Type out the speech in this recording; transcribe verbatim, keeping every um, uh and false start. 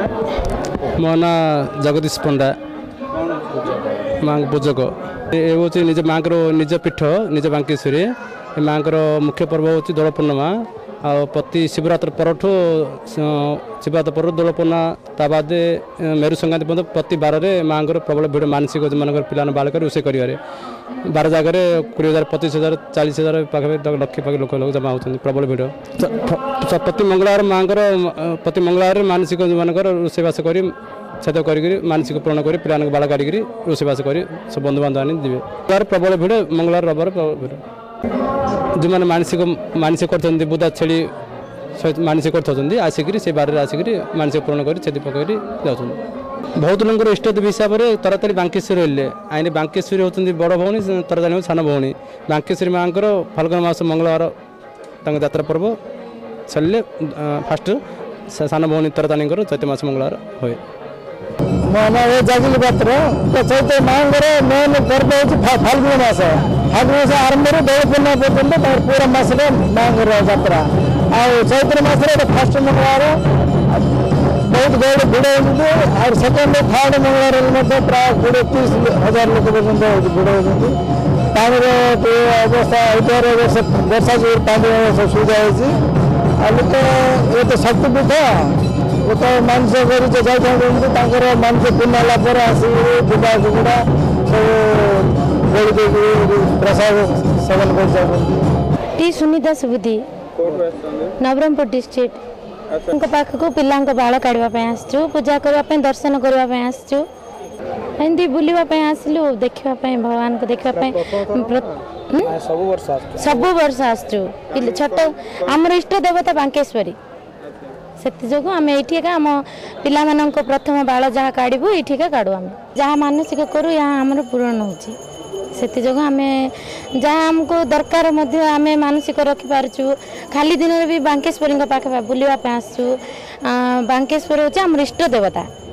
मो ना जगदीश पंडा माँ पूजक ये हूँ निज माँ निज पीठ निज बांकेश्वरी माँ मुख्य पर्व हूँ दोल पूर्णिमा आ प्रति शिवरात्र परठू शिवरात्र पर दोल पूर्णिमा ता बाद मेरु संक्रांति पर्यटन प्रति बार माँ प्रबल भिड़ मानसिक जो मान पिला बालक रोषे कर बार जगह कोड़े हजार पचीस हजार चालीस हजार पाखे लक्ष पाखे लोक लोक जमा होती प्रबल भिड़ प्रति मंगलवार माँ प्रति मंगलवार मानसिक जो मान रोषेवास कर छेद कर मानसिक पूरण कर पिला बाल काढ़ी रोषेवास कर सब बंधु बांधव आनी देवे प्रबल भिड़ मंगलवार रविवार प्रबल भिड़ जो मैंने मानसिक मानसिक कर बुधा छेली मानसिक कर आसिक से बारे आसिक मानसिक पूरण कर छेद पकड़ जाऊँ बहुत लोग इष्ट देवी हिसाब से तरताली बांकेश्वरी हेल्ले आईने बांकेश्वरी होती बड़ भौणी तरताली सान भौणी बांकेश्वरी माँ फाल्गुन मास मंगलवार यात्रा पर्व छड़े फास्ट सान भौणी तरताली चैत मास मंगलवार हुए जगली पात्र तो चैत माँ मेन पर्व हूँ फाल्गुन मास फाल्गुन मास आरंभ दोल पूर्णिमा पर्यटन पूरा मस माँ यात्रा आ चैत्र मस फास्ट मंगलवार बहुत गौड़ भिड़ होती और सेकेंड थर्ड मंगलवार प्राय कोड़े तीस हजार लोक पर्यटन भिड़ होती पानी अवस्था वर्षा वर्षा जो पानी सब सुविधा होती लोक ये तो शक्तिपीठ लोक मानस कर मानस पूर्ण आसिक बुढ़ा कुकुड़ा सब गोड़ी दे प्रसाद सेवन कर सुनीता सुबुद्धि नवरंगपुर डिस्ट्रिक्ट पाखक पिला बाल काढ़ापी आसचु पूजा करने दर्शन करने आसचु एमती बुलवाई आसलु देखापी भगवान को देखापी सब वर्ष आसचु छोट आमर इष्ट देवता बांकेश्वरी से आम ये आम पिला प्रथम बाल जहाँ काढ़ू ये काढ़ू आम जहाँ मानसिक करूँ यहाँ आमर पूरण हो आम जहाँ आमको दरकार आम मानसिक रखिपारचु खाली दिन भी बांकेश्वरी पाखे बुलवाई आसचु बांकेश्वरी हूँ आम इष्ट देवता।